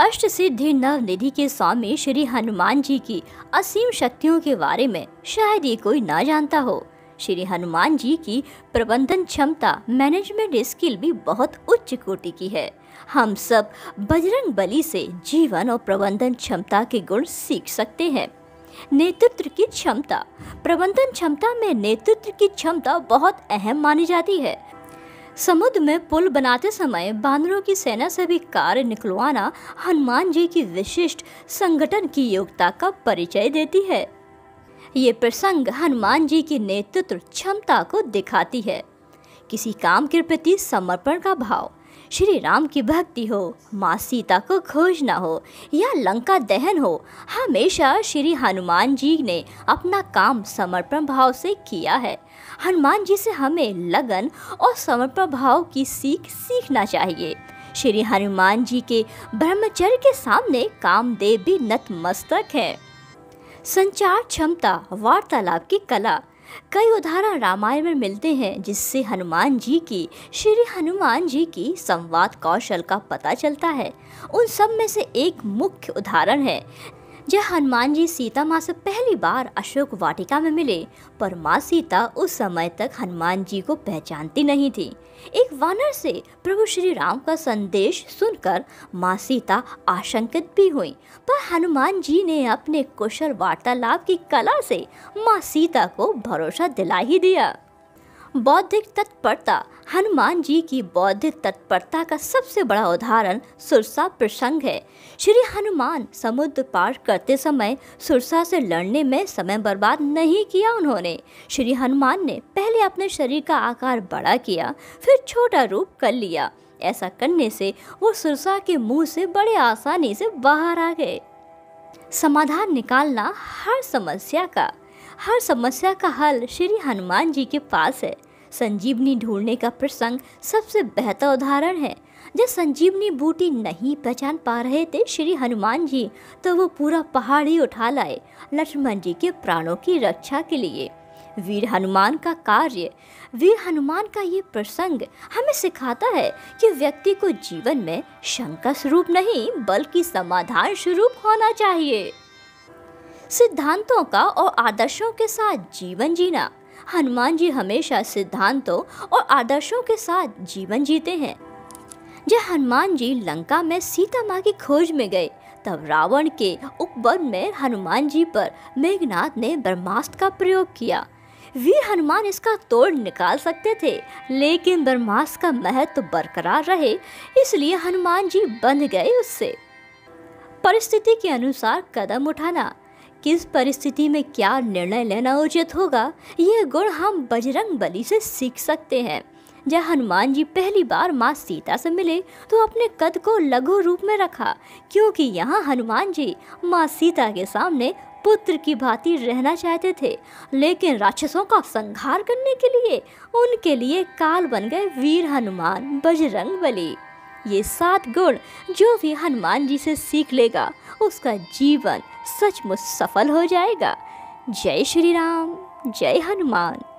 अष्टसिद्धि नवनिधि के स्वामी श्री हनुमान जी की असीम शक्तियों के बारे में शायद ये कोई ना जानता हो। श्री हनुमान जी की प्रबंधन क्षमता, मैनेजमेंट स्किल भी बहुत उच्च कोटि की है। हम सब बजरंग बली से जीवन और प्रबंधन क्षमता के गुण सीख सकते हैं। नेतृत्व की क्षमता, प्रबंधन क्षमता में नेतृत्व की क्षमता बहुत अहम मानी जाती है। समुद्र में पुल बनाते समय बानरों की सेना से भी कार्य निकलवाना हनुमान जी की विशिष्ट संगठन की योग्यता का परिचय देती है। ये प्रसंग हनुमान जी की नेतृत्व क्षमता को दिखाती है। किसी काम के प्रति समर्पण का भाव, श्री राम की भक्ति हो, माँ सीता को खोजना हो या लंका दहन हो, हमेशा श्री हनुमान जी ने अपना काम समर्पण भाव से किया है। हनुमान जी से हमें लगन और समर्पण भाव की सीखना चाहिए। श्री हनुमान जी के ब्रह्मचर्य के सामने कामदेव भी नतमस्तक हैं। संचार क्षमता, वार्तालाप की कला, कई उदाहरण रामायण में मिलते हैं जिससे श्री हनुमान जी की संवाद कौशल का पता चलता है। उन सब में से एक मुख्य उदाहरण है जब हनुमान जी सीता माँ से पहली बार अशोक वाटिका में मिले, पर माँ सीता उस समय तक हनुमान जी को पहचानती नहीं थी। एक वानर से प्रभु श्री राम का संदेश सुनकर माँ सीता आशंकित भी हुई, पर हनुमान जी ने अपने कुशल वार्तालाप की कला से माँ सीता को भरोसा दिला ही दिया। बौद्धिक तत्परता, हनुमान जी की बौद्धिक तत्परता का सबसे बड़ा उदाहरण सुरसा प्रसंग है। श्री हनुमान समुद्र पार करते समय सुरसा से लड़ने में समय बर्बाद नहीं किया उन्होंने। श्री हनुमान ने पहले अपने शरीर का आकार बड़ा किया, फिर छोटा रूप कर लिया। ऐसा करने से वो सुरसा के मुंह से बड़े आसानी से बाहर आ गए। समाधान निकालना, हर समस्या का हल श्री हनुमान जी के पास है। संजीवनी ढूंढने का प्रसंग सबसे बेहतर उदाहरण है। जब संजीवनी बूटी नहीं पहचान पा रहे थे श्री हनुमान जी, तो वो पूरा पहाड़ ही उठा लाए लक्ष्मण जी के प्राणों की रक्षा के लिए। वीर हनुमान का ये प्रसंग हमें सिखाता है कि व्यक्ति को जीवन में शंका स्वरूप नहीं बल्कि समाधान स्वरूप होना चाहिए। सिद्धांतों का और आदर्शों के साथ जीवन जीना, हनुमान जी हमेशा सिद्धांतों और आदर्शों के साथ जीवन जीते हैं। जब हनुमान जी लंका में सीता माँ की खोज में गए, तब रावण के उपवन में हनुमान जी पर मेघनाथ ने ब्रह्मास्त्र का प्रयोग किया। वीर हनुमान इसका तोड़ निकाल सकते थे, लेकिन ब्रह्मास्त्र का महत्व बरकरार रहे, इसलिए हनुमान जी बंध गए उससे। परिस्थिति के अनुसार कदम उठाना, किस परिस्थिति में क्या निर्णय लेना उचित होगा, यह गुण हम बजरंग बली से सीख सकते हैं। जब हनुमान जी पहली बार माँ सीता से मिले तो अपने कद को लघु रूप में रखा, क्योंकि यहाँ हनुमान जी माँ सीता के सामने पुत्र की भांति रहना चाहते थे, लेकिन राक्षसों का संहार करने के लिए उनके लिए काल बन गए वीर हनुमान बजरंग बली। ये 7 गुण जो भी हनुमान जी से सीख लेगा, उसका जीवन सचमुच सफल हो जाएगा। जय श्री राम, जय हनुमान।